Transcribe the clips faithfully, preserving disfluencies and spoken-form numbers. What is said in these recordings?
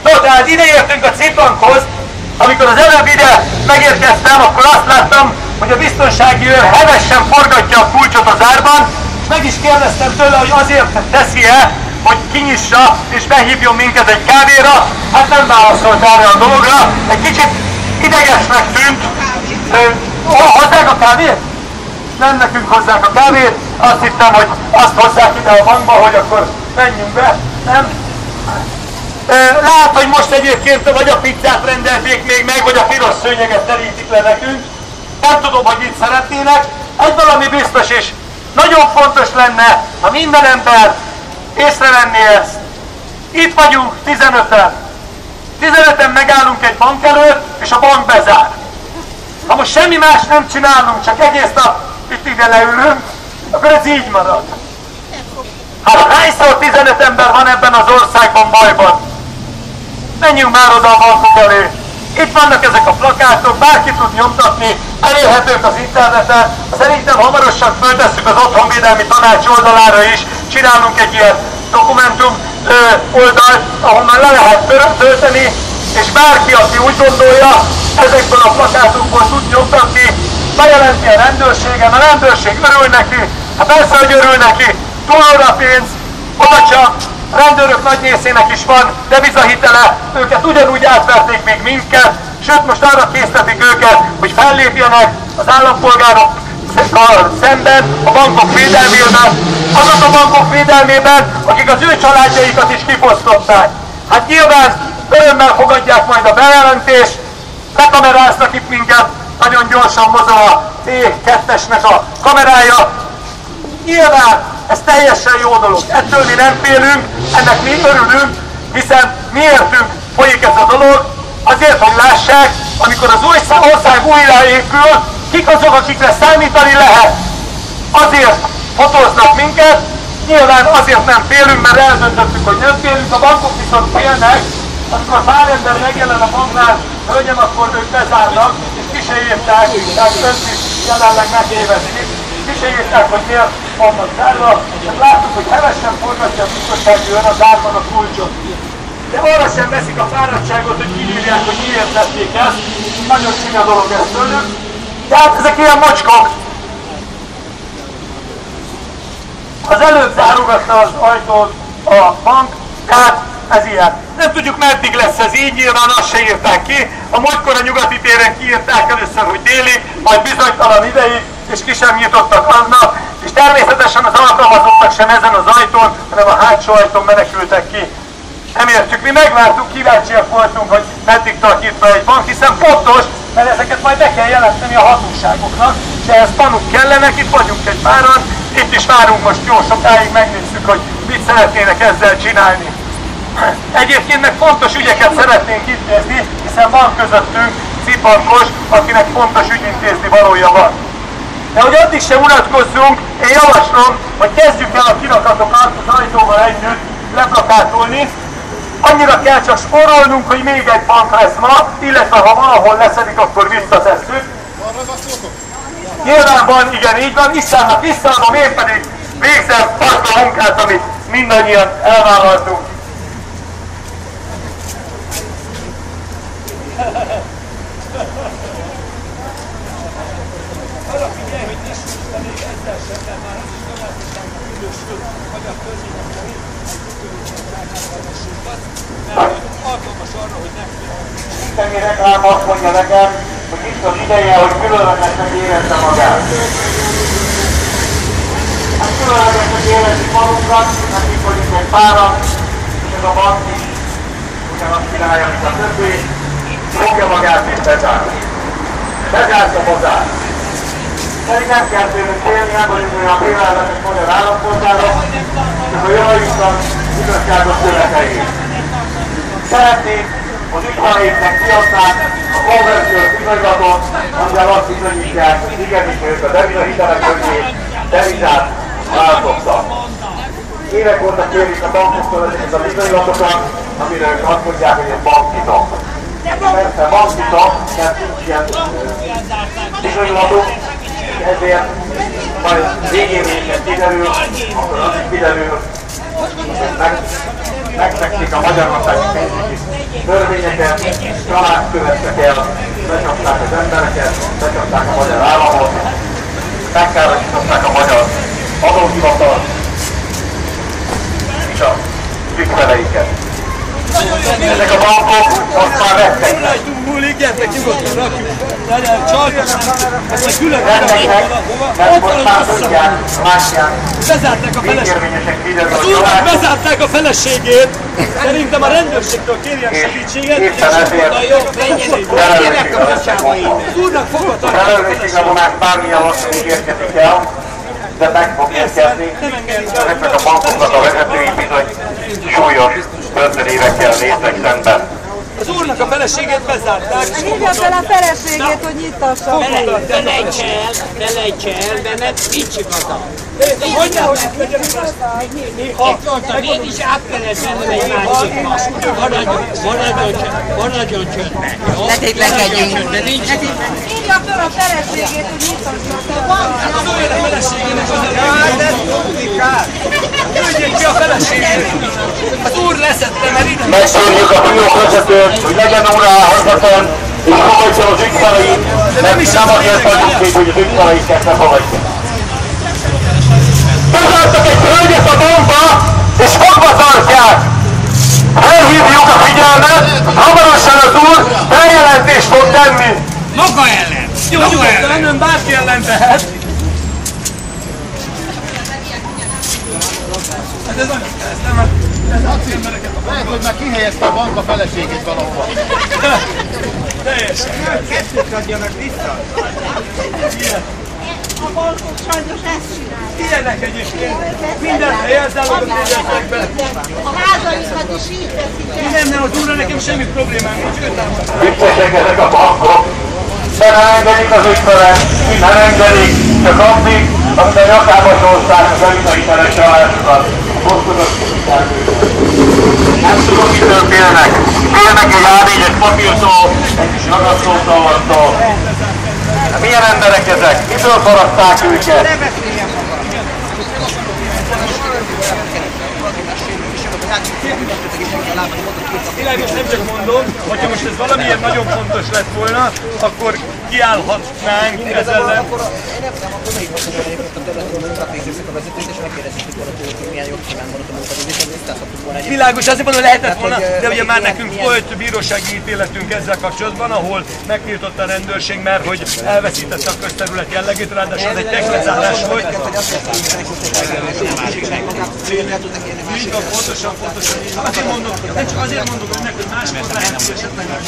No, de hát ide értünk a Cipankhoz. Amikor az előbb ide megérkeztem, akkor azt láttam, hogy a biztonsági őr hevesen forgatja a kulcsot az árban, és meg is kérdeztem tőle, hogy azért teszi-e, hogy kinyissa és behívjon minket egy kávéra. Hát nem válaszolt erre a dologra, egy kicsit idegesnek tűnt. Hozzák a kávét? Nem nekünk hozzák a kávét, azt hittem, hogy azt hozzák ide a bankba, hogy akkor menjünk be, nem? Lát, hogy most egyébként vagy a pizzát rendelték még meg, vagy a piros szőnyeget terítik le nekünk. Nem tudom, hogy mit szeretnének. Egy valami biztos is. Nagyon fontos lenne, ha minden ember észrevenné ezt. Itt vagyunk tizenöten. tizenöten megállunk egy bank előtt, és a bank bezár. Ha most semmi más nem csinálunk, csak egész nap itt ide leülünk, akkor ez így marad. Hát hányszor tizenöt ember van ebben az országban bajban? Menjünk már oda a bankok elé. Itt vannak ezek a plakátok, bárki tud nyomtatni, elérhetők az interneten. Szerintem hamarosan föltesszük az Otthonvédelmi Tanács oldalára is, csinálunk egy ilyen dokumentum ö, oldalt, ahol már le lehet tölteni, és bárki, aki úgy gondolja, ezekből a plakátokból tud nyomtatni, bejelenti a rendőrségen, a rendőrség örül neki, hát persze, hogy örül neki, túl a pénz, oda csak, a rendőrök nagy részének is van devizahitele, őket ugyanúgy átverték még minket, sőt most arra késztetik őket, hogy fellépjenek az állampolgárok szemben, a bankok védelmében, azok a bankok védelmében, akik az ő családjaikat is kifosztották. Hát nyilván örömmel fogadják majd a bejelentést, bekameráznak itt minket, nagyon gyorsan mozog a té kettesnek a kamerája. Nyilván ez teljesen jó dolog, ettől mi nem félünk, ennek mi örülünk, hiszen miértünk folyik ez a dolog, azért, hogy lássák, amikor az ország újraépül, kik azok, akikre számítani lehet. Azért fotóznak minket, nyilván azért nem félünk, mert eldöntöttük, hogy nem félünk, a bankok viszont félnek, amikor pár ember megjelen a banknál, hölgyem, akkor ők bezárnak, és ki se írták, tehát önt is jelenleg megévezik, ki se írták, hogy miért vannak zárva, és láttuk, hogy hevesen forgatja a biztonsági őr az árban a kulcsot. De arra sem veszik a fáradtságot, hogy kiírják, hogy miért tették ezt, nagyon csinya dolog ez tőlük, de hát ezek ilyen mocskok. Az előbb zárogatta az ajtót a bank, tehát ez ilyen. Nem tudjuk, meddig lesz ez így, nyilván azt se írták ki. A múltkor a Nyugati téren kiírták először, hogy délig, majd bizonytalan ideig, és ki sem nyitottak aznap, és természetesen az alkalmazottak sem ezen az ajtón, hanem a hátsó ajtón menekültek ki. Nem értjük, mi megvártuk, kíváncsiak voltunk, hogy meddig tart nyitva egy bank, hiszen pontos, mert ezeket majd be kell jelenteni a hatóságoknak, és ehhez tanúk kellenek, itt vagyunk egy páran, itt is várunk most jó sokáig, megnézzük, hogy mit szeretnének ezzel csinálni. Egyébként meg fontos ügyeket szeretnénk intézni, hiszen van közöttünk Cipankos, akinek fontos ügyintézni valója van. De hogy addig sem unatkozzunk, én javaslom, hogy kezdjük el a kirakatokat az ajtóval együtt leplakátolni. Annyira kell csak spórolnunk, hogy még egy bank lesz ma, illetve ha valahol leszedik, akkor visszatesszük. Nyilván van, igen, így van, Istennek visszaadom, én pedig végzem azt a munkát, amit mindannyian elvállaltunk. Arra figyelj, hogy ne süttem még ezzel sem, mert már az is továbbítán a külősül, vagy a közényekben mert alkalmas arra, hogy ne féljen. Isteni reklám azt mondja nekem, hogy itt az ideje, hogy különlegesnek érezze magát. Hát különlegesnek érezzük magunkat, mert itt vagyunk egy páran, és ez a bank is ugyanazt csinálja, mint a többi, fogja magát és bezár. Bezárt a bazár. Pedig nem kell tőlünk félni, nem vagyunk olyan félelmetes magyar állampolgárok, csak a javainknak igazságos követeljük. Szeretnénk az ügyfeleinknek kiadnák a konverziós bizonylatot, amivel azt bizonyítják, hogy igenis ők a devizahitelek közé devizát változtak. Évek óta kérjük a bankoktól ezeket a bizonylatokat, amire ők azt mondják, hogy ez banktitok. Persze banktitok, mert nincs ilyen bizonylatok, ezért majd végén végén kiderül, akkor az is kiderül, hogy meg megszekték a Magyarországi pénzügyi törvényeket, család követtek el, becsapták az embereket, becsapták a magyar államot, megkárosították a magyar adóhivatalt és a ügyfeleiket. Ezek a bankok most már vettek. Rajtunk múlik, gyertek nyugodtan, rakjuk. Legyen csaltak, ezt meg külön Vetteknek, mert most már tudják, látják, bezárták a feleségét. végérvényesek kiderül, Az úrnak bezárták a feleségét. Szerintem a rendőrségtől kérjen segítséget. éppen ezért Az úrnak fogadtak. felelősségre vonás bármilyen lassan érkezik el, de meg fog érkezni. Ezeknek a bankoknak a vezetői bizony súlyos börtönévekkel néznek szemben. Az úrnak a feleségét bezárták. Hívja fel a feleségét, hogy nyitassa ki. Felejts el, felejts el, de nem nincs igaza. Mondja, hogy itt legyen Ha mégis át kellett vennem egy másikba. Maradjon, maradjon csöndben, maradjon csöndben. Ne tétlenkedjünk. De nincs igaza. Hívja fel a feleségét, hogy nyitassa ki. az olyan a feleségének az Küldjék ki a feleségét! Az úr leszette, mert ide... Megszóljuk a fiókvezetőt, hogy legyen óráhozatlan, és fogadja az ügyfeleit, mert nem azért vagyunk még, hogy az ügyfeleiket ne fogadja. Bezártak egy hölgyet a bankba, és fogva tartják! Felhívjuk a figyelmet, hamarosan az úr feljelentést fog tenni! Maga ellen! Jó, nyugodtan, ön bárki ellen tehet. Hát ez nem, ez nem, ez az embereket a Lehet, hogy már kihelyezte a bank a feleségét valahol. teljesen. Kettőt adjanak vissza. Ilyen. A bankok sajnos ezt csinálják. Ilyenek egyébként. Minden helyezzállódott érdekeltek be. A házaikat is így teszik el. Nem, nem, az úrra nekem semmi problémám nincs, ő támadta. Ügyesek ezek a bankok, de nem engedik az ügyfelet, nem engedik, csak addig, amit a nyakába csolták az előhiteles csalásokat, a bosszúkat nem tudom, mitől félnek. Félnek egy á négyes papírtól, egy kis ragasztószavartól. Milyen emberek ezek? Mitől faragták őket? Világos, nem csak mondom, hogyha most ez valamiért nagyon fontos lett volna, akkor kiállhatnánk ezzel ellen. Világos, azért mondom, lehetett volna, de ugye már nekünk volt bírósági ítéletünk ezzel kapcsolatban, ahol megtiltott a rendőrség, mert hogy elveszítette a közterület jellegét, ráadásul ez egy techlezárás volt. Így van, pontosan, pontosan. Azért mondom, nem csak azért mondom önnek, hogy máskor lehet, hogy esetleg nem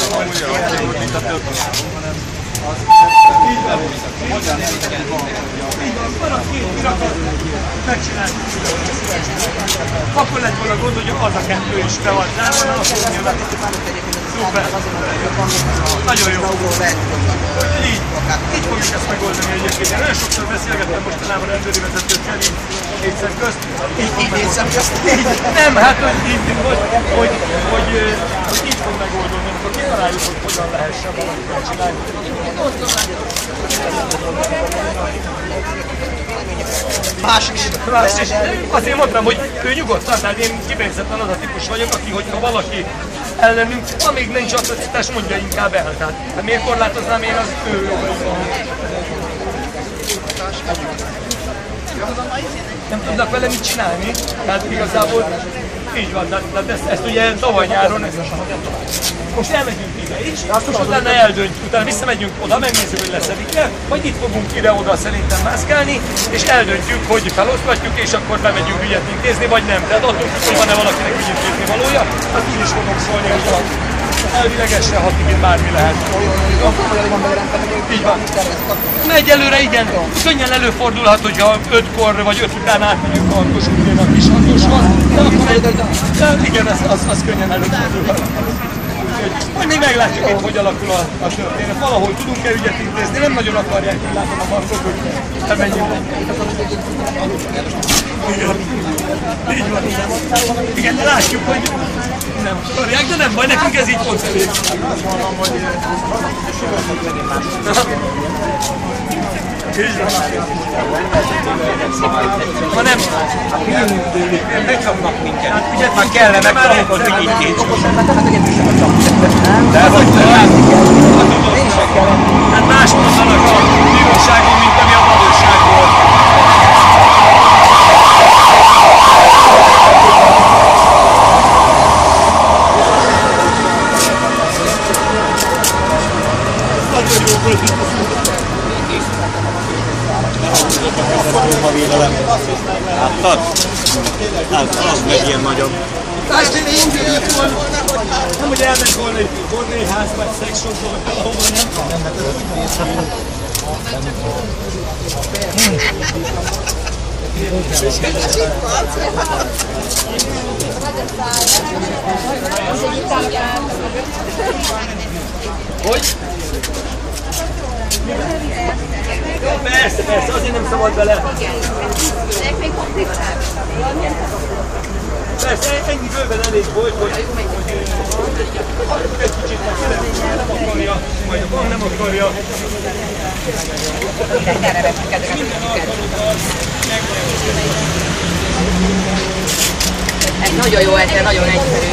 így van. Így van, marad két kirakat, megcsináljuk. Akkor lett volna gond, hogy az a kettő is be van zárva, akkor nyilván. Szuper. Nagyon jó. Így, így fogjuk ezt megoldani egyébként. Én nagyon sokszor beszélgettem mostanában a rendőri vezetőkkel, így négyszer közt. Így négyszer közt? Nem, hát hogy így, hogy, hogy, hogy, hogy így fog megoldani, amikor kitaláljuk, hogy hogyan lehessen valamit megcsinálni. Más is. Más is. Azért mondtam, hogy ő nyugodtan, tehát én kifejezetten az a típus vagyok, aki, hogyha valaki ellenünk, amíg nincs atrocitás, mondja inkább el. Tehát hát miért korlátoznám én az ő jogaiban? Nem tudnak vele mit csinálni, tehát igazából így van, tehát ezt, ezt ugye tavaly nyáron ezt most elmegyünk ide is, most utána eldöntjük, utána visszamegyünk oda, megnézzük, hogy leszedik-e, vagy itt fogunk ide-oda szerintem mászkálni, és eldöntjük, hogy felosztatjuk, és akkor bemegyünk ügyet intézni, vagy nem. Tehát attól függ, hogy van-e valakinek ügyintézni valója, azt úgy is fogok szólni, hogy van. Elvileg este hatig bármi lehet. Így van. Megy előre, igen. Könnyen előfordulhat, hogyha ötkor vagy öt után átmegyünk a Kossuth térre a kis hatóshoz. De akkor de igen, az, az, az könnyen előfordulhat. Úgyhogy még meglátjuk, hogy hogy alakul a, a történet. Valahol tudunk-e ügyet intézni, nem nagyon akarják, hogy látom a bankok, hogy bemenjünk. Igen. Így van. Igen, de látjuk, hogy nem akarják, de nem baj, nekünk ez így pont elég. Ha nem, megkapnak minket. hát figyelj, Már kellene megtanulkozni így két de hogy hát más mondanak a bíróságon, mint ami a valóság volt. Láttad? Az, az meg ilyen nagyobb. Nem, hogy elment volna egy bordélyház, vagy szexshopba, vagy valahova, nem? Hogy? Persze, persze, azért nem szabad bele. Persze, ennyi bőven elég volt, hogy egy kicsit nem akarja, majd a van nem akarja. Ez nagyon jó, ez nagyon egyszerű.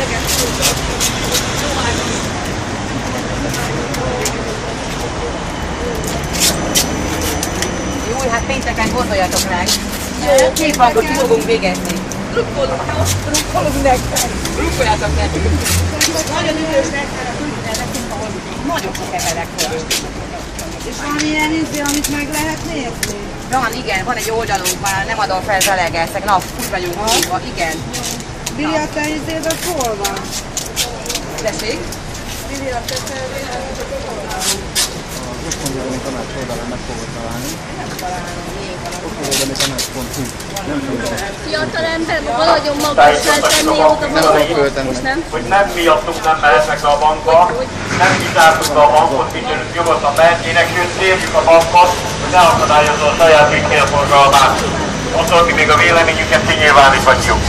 Jó, hát pénteken gondoljatok rá. Két bankot ki fogunk végezni. Drukkolunk, jó? Drukkolunk nektek. Drukkoljátok nekünk. Nagyon üdvös nektek. Nagyon sok emberek volt. És van ilyen izé, amit meg lehet nézni? Van, igen, van egy oldalunk, már nem adom fel, zselegelszek. Na, úgy vagyunk hívva, igen. Bili, a te izéd az hol van? Tessék? Bili, a te szervéd az hol van? Az Otthonvédelmi Tanács oldalán meg fogod találni. Otthonvédelmi Tanács pont hu. Nem tudom. Fiatal ember, nagyon magas tenni oda Most nem? Hogy nem miattunk nem mehetnek be a bankba, nem kizártuk be a bankot, így nyugodtan mehetnének, sőt kérjük a bankot, hogy ne akadályozza a saját ügyfélforgalmát. Attól mi még a véleményüket kinyilváníthatjuk.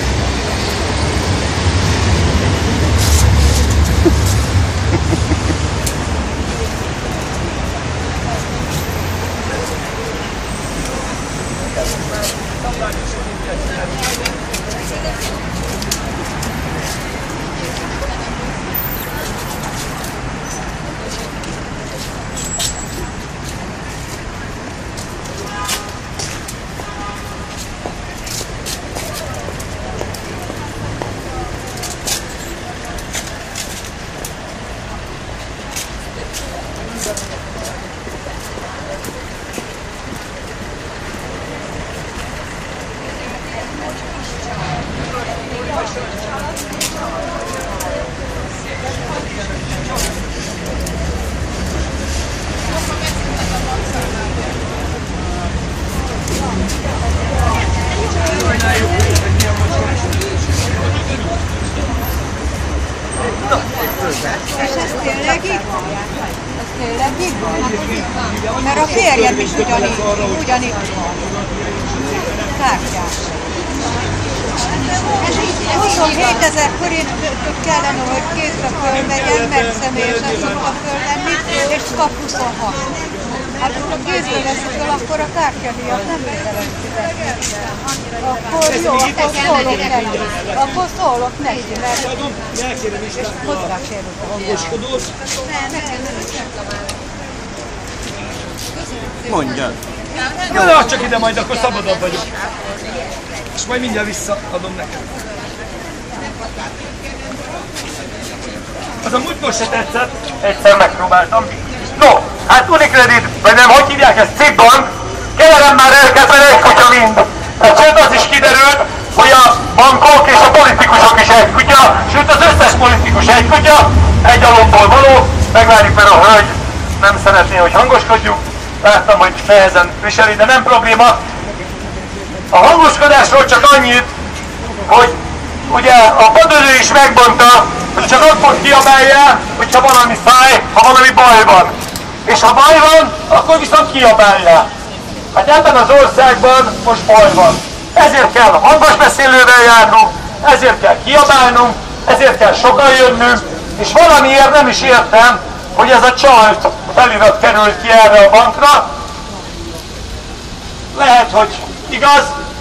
És ez tényleg így van? Ez tényleg így van? Mert a férjem is ugyanígy, ugyanígy van. Kártyás. huszonhétezer forintot kellene, hogy kézbe fölvegyen, mert személyesen szokta fölvenni, és kap huszonhat. Hát, ha kézbe veszik fel, akkor a kártyadíjat nem köteles fizetni. Akkor jó, akkor szólok neki. Akkor szólok neki, mert mozgássérült. Mondjad. Jó, de csak ide majd, akkor szabadabb vagyok. És majd mindjárt visszaadom neked. Az a múltkor se tetszett. Egyszer megpróbáltam. No, hát Unicredit, vagy nem, hogy hívják ezt, Cigbank, kérem már elkezdve egy kutya mind. Sőt, az is kiderült, hogy a bankok és a politikusok is egy kutya, sőt az összes politikus egy kutya, egy alomból való. Megvárjuk, mert a hölgy nem szeretné, hogy hangoskodjuk. Láttam, hogy nehezen viseli, de nem probléma. A hangoskodásról csak annyit, hogy ugye a padölő is megmondta, hogy csak akkor kiabálja, hogyha valami fáj, ha valami baj van. És ha baj van, akkor viszont kiabálja. Hát ebben az országban most baj van. Ezért kell hangos beszélővel járnunk, ezért kell kiabálnunk, ezért kell sokan jönnünk, és valamiért nem is értem, hogy ez a csalt felirat került ki erre a bankra. Lehet, hogy igaz,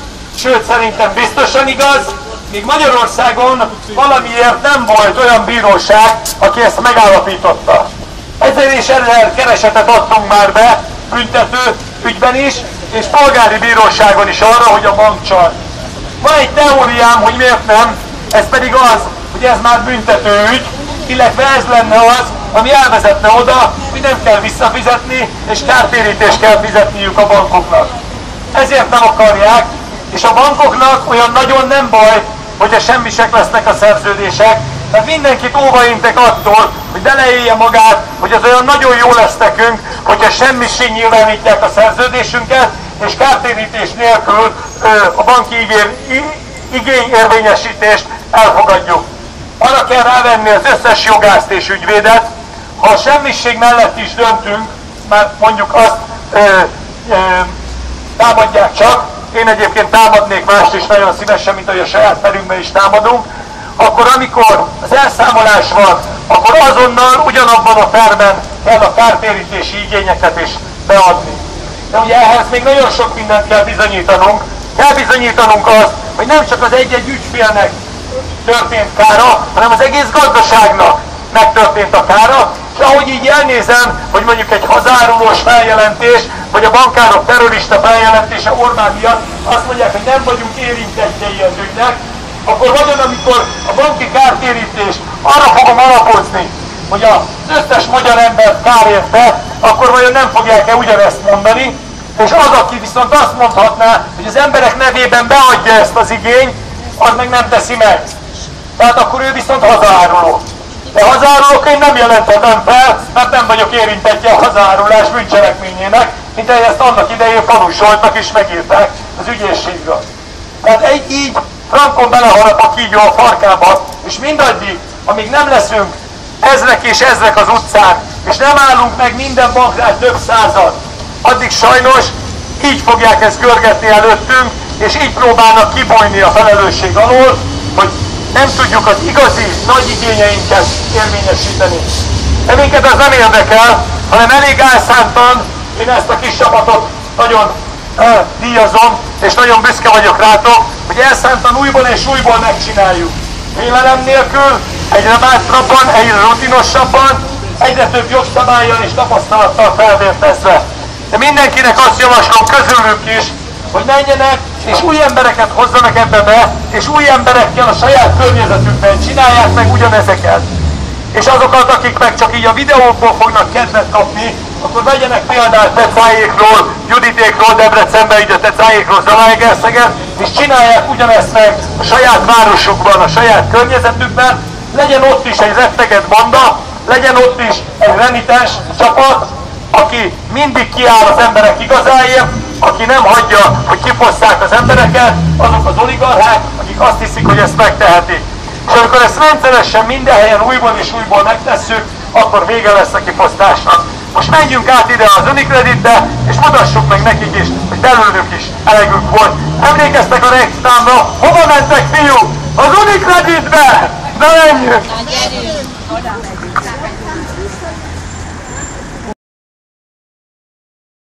sőt szerintem biztosan igaz, míg Magyarországon valamiért nem volt olyan bíróság, aki ezt megállapította. Ezer és ezer keresetet adtunk már be, büntető ügyben is, és polgári bíróságon is arra, hogy a bank csalt. Van egy teóriám, hogy miért nem, ez pedig az, hogy ez már büntető ügy, illetve ez lenne az, ami elvezetne oda, hogy nem kell visszafizetni, és kártérítést kell fizetniük a bankoknak. Ezért nem akarják, és a bankoknak olyan nagyon nem baj, hogyha semmisek lesznek a szerződések, tehát mindenkit óvaintek attól, hogy beleélje magát, hogy az olyan nagyon jó lesz nekünk, hogyha semmissé nyilvánítják a szerződésünket, és kártérítés nélkül ö, a banki ígér, igényérvényesítést elfogadjuk. Arra kell rávenni az összes jogászt és ügyvédet, ha a semmisség mellett is döntünk, mert mondjuk azt ö, ö, támadják csak, én egyébként támadnék mást is nagyon szívesen, mint ahogy a saját perünkben is támadunk, akkor amikor az elszámolás van, akkor azonnal ugyanabban a perben kell a kártérítési igényeket is beadni. De ugye ehhez még nagyon sok mindent kell bizonyítanunk. Kell bizonyítanunk azt, hogy nem csak az egy-egy ügyfélnek történt kára, hanem az egész gazdaságnak megtörtént a kára, és ahogy így elnézem, hogy mondjuk egy hazárulós feljelentés, vagy a bankárok terrorista feljelentése Orbán miatt azt mondják, hogy nem vagyunk érintettjei az ügynek, akkor vagyon, amikor a banki kártérítést arra fogom alapozni, hogy az összes magyar embert kár érte, akkor vajon nem fogják-e ugyanezt mondani, és az, aki viszont azt mondhatná, hogy az emberek nevében beadja ezt az igényt, az meg nem teszi meg. Tehát akkor ő viszont hazáruló. De hazárulóként nem jelenthetem fel, mert nem vagyok érintettje a hazárulás bűncselekményének, mint ezt annak idején Fanus Zsoltnak is megírták az ügyészségről. Tehát egy így frankon beleharap a kígyó a farkába, és mindaddig, amíg nem leszünk ezrek és ezrek az utcán, és nem állunk meg minden banknál több százat, addig sajnos így fogják ezt görgetni előttünk, és így próbálnak kibújni a felelősség alól, hogy nem tudjuk az igazi nagy igényeinket érvényesíteni. De minket ez nem érdekel, hanem elég álszántan én ezt a kis csapatot nagyon eh, díjazom, és nagyon büszke vagyok rátok, hogy elszántan újból és újból megcsináljuk. Félelem nélkül, egyre bátrabban, egyre rutinosabban, egyre több jogszabállyal és tapasztalattal felvértezve. De mindenkinek azt javaslom közülünk is, hogy menjenek és új embereket hozzanak ebbe be, és új emberekkel a saját környezetükben csinálják meg ugyanezeket. És azokat, akik meg csak így a videókból fognak kedvet kapni, akkor vegyenek példát Tecájékról, Juditékról, Debrecenben, így a Tecájékról, Zalaegerszegen, és csinálják ugyanezt meg a saját városukban, a saját környezetükben, legyen ott is egy retteget banda, legyen ott is egy renitens csapat, aki mindig kiáll az emberek igazáért, aki nem hagyja, hogy kifosszák az embereket, azok az oligarchák, akik azt hiszik, hogy ezt megtehetik. És amikor ezt rendszeresen minden helyen újból és újból megtesszük, akkor vége lesz a kifosztásnak. Most menjünk át ide az Unicreditbe, és mutassuk meg nekik is, hogy belőlük is elegünk volt. Emlékeztek a reklámra? Hova mentek, fiúk? Az Unicreditbe! De menjünk!